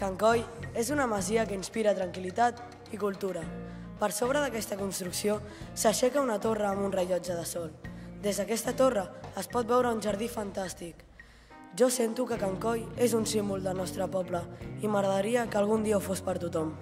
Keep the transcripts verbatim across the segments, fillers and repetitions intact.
Can Coll és una masia que inspira tranquil·litat i cultura. Per sobre d'aquesta construcció s'aixeca una torre amb un rellotge de sol. Des d'aquesta torre es pot veure un jardí fantàstic. Jo sento que Can Coll és un símbol del nostre poble i m'agradaria que algun dia ho fos per tothom.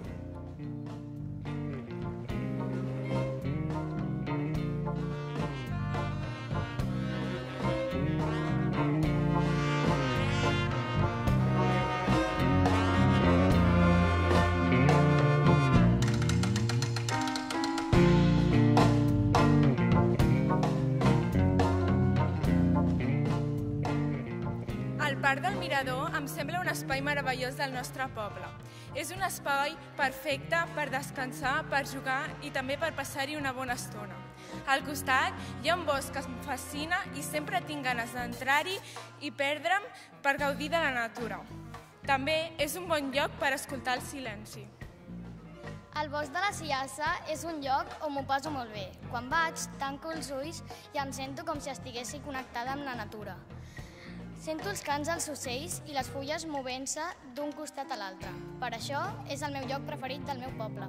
El Parc del Mirador em sembla un espai meravellós del nostre poble. És un espai perfecte per descansar, per jugar i també per passar-hi una bona estona. Al costat hi ha un bosc que em fascina i sempre tinc ganes d'entrar-hi i perdre'm per gaudir de la natura. També és un bon lloc per escoltar el silenci. El bosc de la Sillassa és un lloc on m'ho passo molt bé. Quan vaig, tanco els ulls i em sento com si estiguessi connectada amb la natura. Sento els cants dels ocells i les fulles movent-se d'un costat a l'altre. Per això és el meu lloc preferit del meu poble.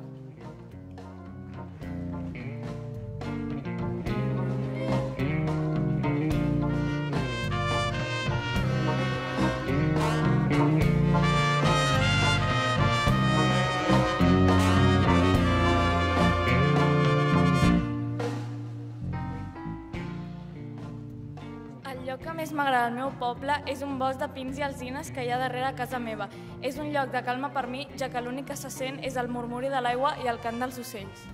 El lloc que més m'agrada al meu poble és un bosc de pins i alzines que hi ha darrere a casa meva. És un lloc de calma per mi, ja que l'únic que se sent és el murmuri de l'aigua i el cant dels ocells.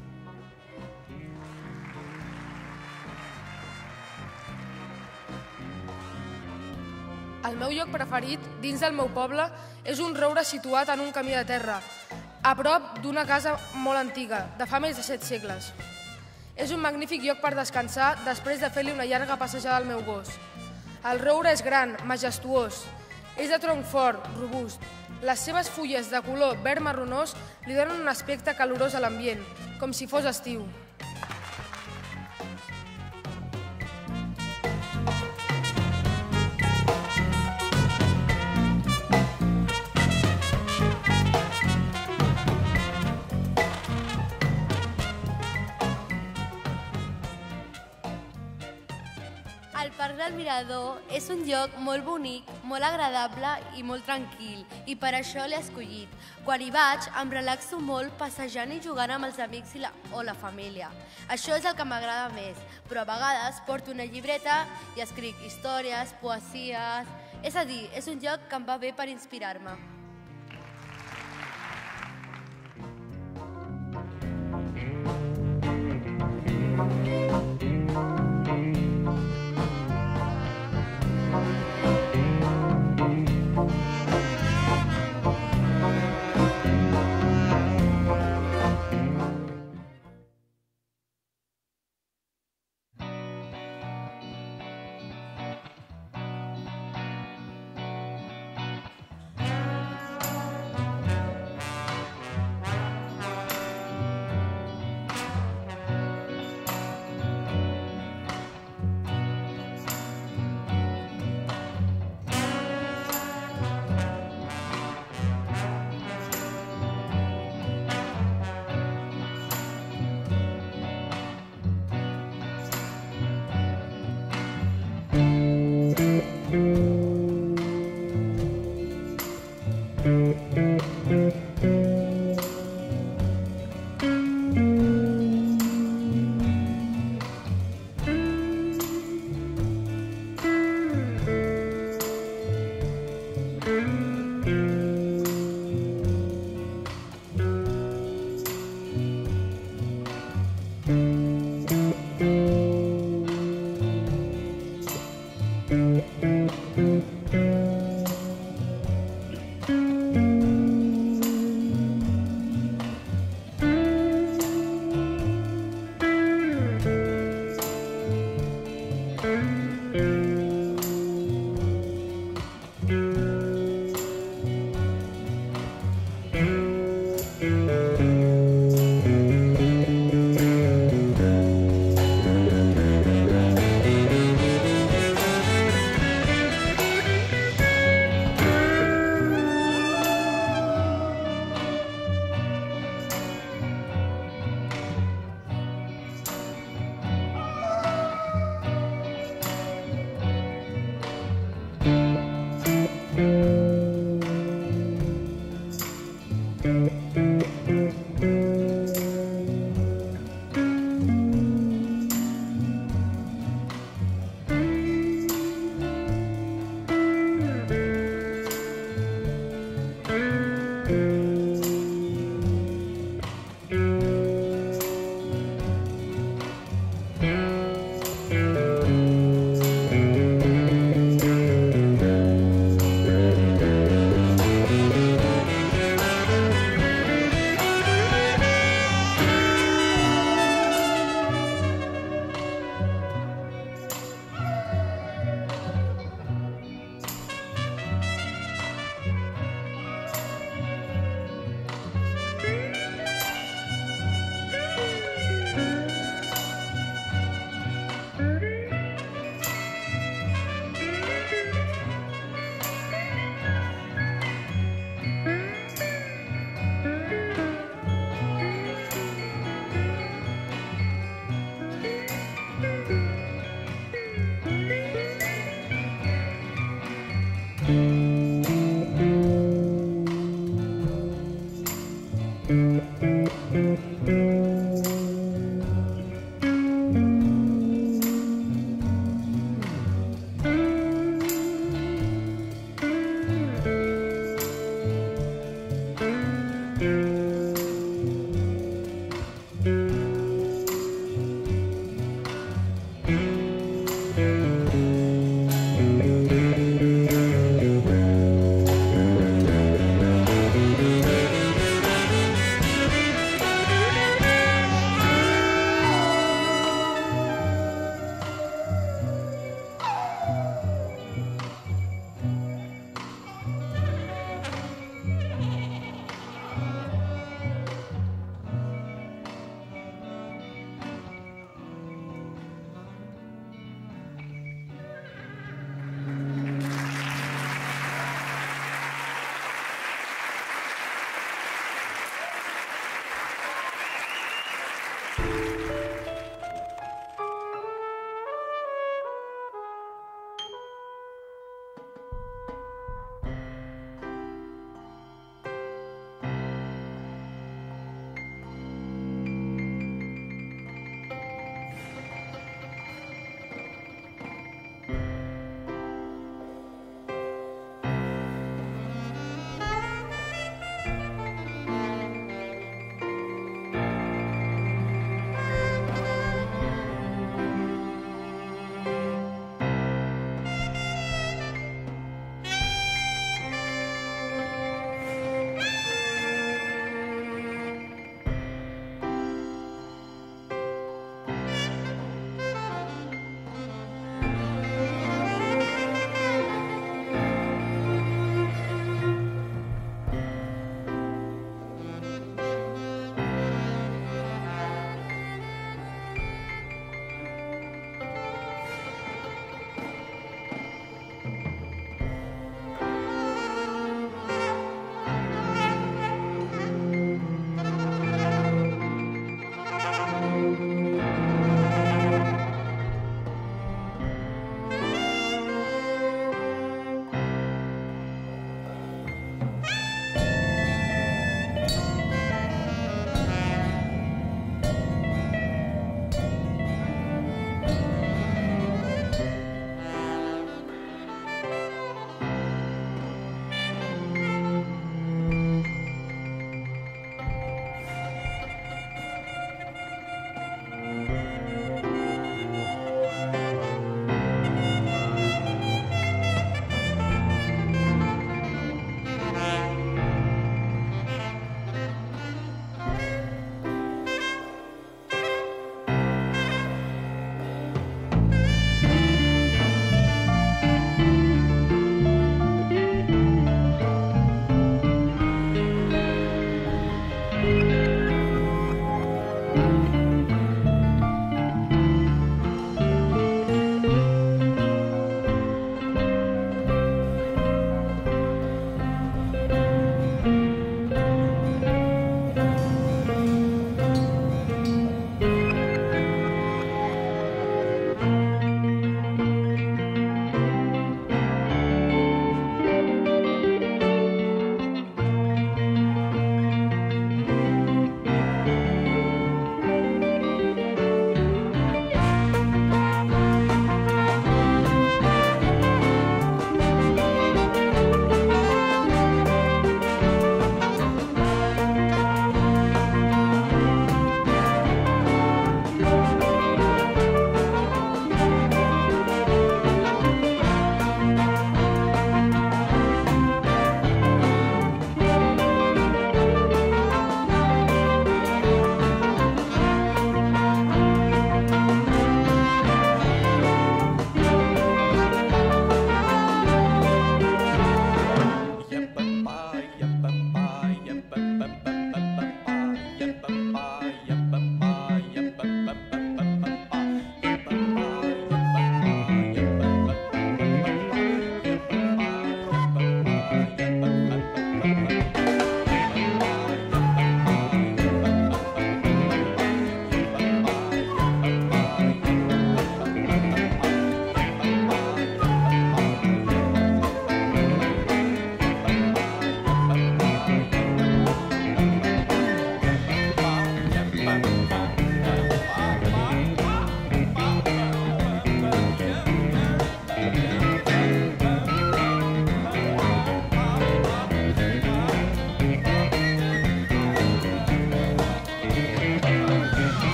El meu lloc preferit dins del meu poble és un roure situat en un camí de terra, a prop d'una casa molt antiga, de fa més de set segles. És un magnífic lloc per descansar després de fer-li una llarga passejada al meu gos. El roure és gran, majestuós, és de tronc fort, robust. Les seves fulles de color verd marronós li donen un aspecte calorós a l'ambient, com si fos estiu. El Parc del Mirador és un lloc molt bonic, molt agradable i molt tranquil, i per això l'he escollit. Quan hi vaig, em relaxo molt passejant i jugant amb els amics i la, o la família. Això és el que m'agrada més, però a vegades porto una llibreta i escric històries, poesies... És a dir, és un lloc que em va bé per inspirar-me.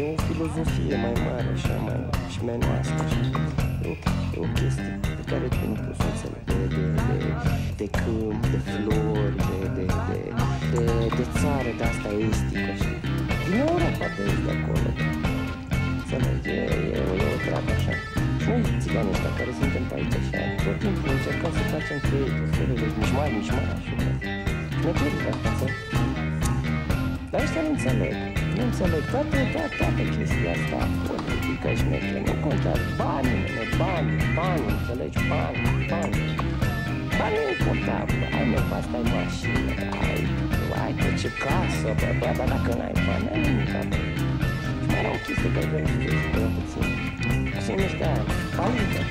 o filozofie mai mare, așa, mai șmenească, așa. E o, e o chestie pe care tu nu poți să înțelegi. De, de, de, de câmp, de flori, de, de, de, de, de țară de asta estică, știi? Din Europa de aici, de acolo. Înțelegi? E, e, e o treabă așa. Și noi, țiganii ăștia care suntem pe aici, așa, tot timpul încercăm să facem creitul, felul de nici mari, nici mari, așa. Și ne cred de asta, dar ăștia nu înțeleg, nu înțeleg toate, toate, toate chestia asta, politică, șmeche, nu contează, banii, mele, banii, banii, înțelegi, banii, banii. Banii nu importabil, ai mă, asta ai mașină, ai, ai pe ce casă, bă, bă, dar dacă n-ai bani, n-ai nimic, bă. Și mai era o chestie care vreau să știu, bă, puțin, se numește aia, palită.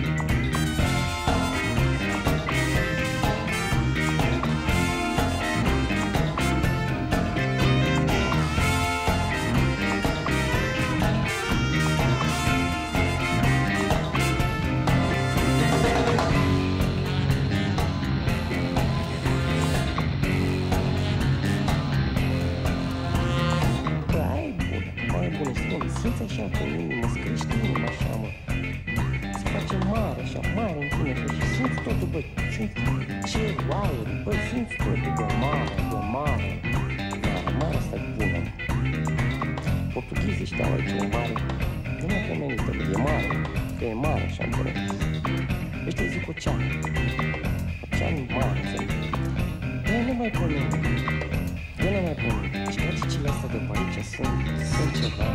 Simți așa că inima, îți crește inima așa, mă. Se face mare, așa, mare în tine, bă, și simți totul, bă, simți cerul, aerul, bă, simți totul, bă, mare, bă, mare, mare, mare asta e bună, mă. Portughizii știau aici, e mare, nu mai pomenită, bă, e mare, că e mare, așa, bă. Ăștia zic ocean, ocean mare, înțelegi? Bă, nu mai pomenită. Eu nu mai pun. Și cele astea de pe aici sunt, sunt ceva.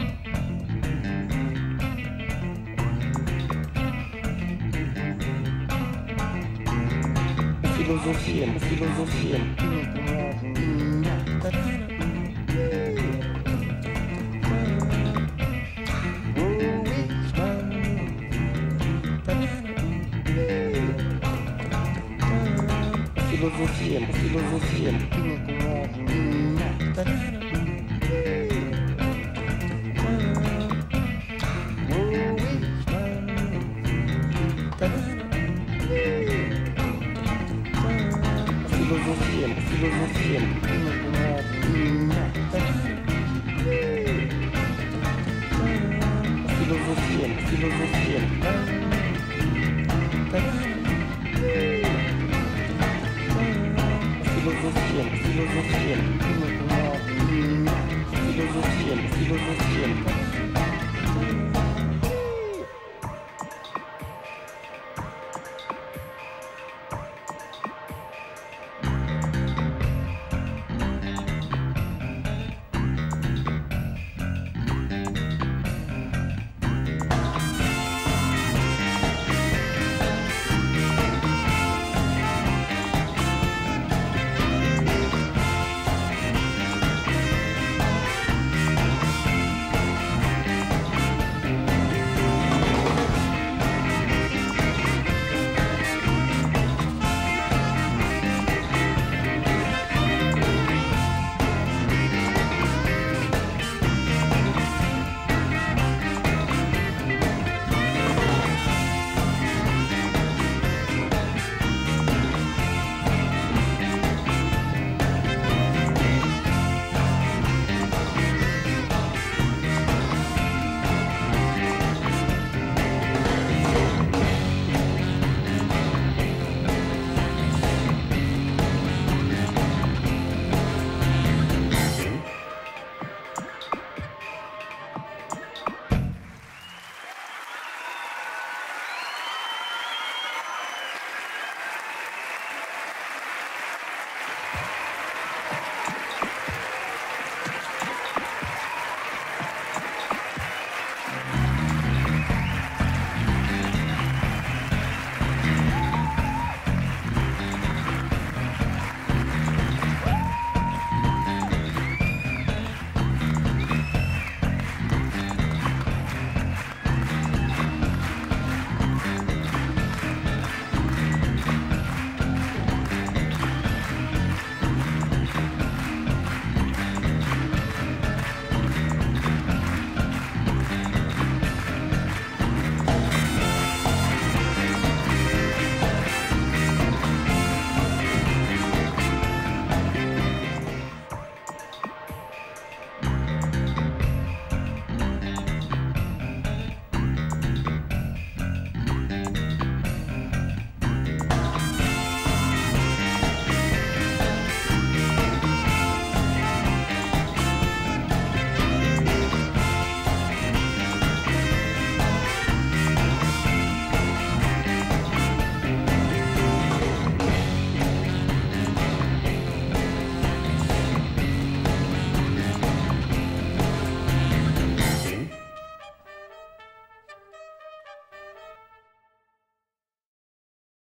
Filozofie, filozofie. Filozofie, filozofie. Filozofie, filozofie. Filozofie, filozofie. Filozofie, filozofie. Filozofie, filozofie.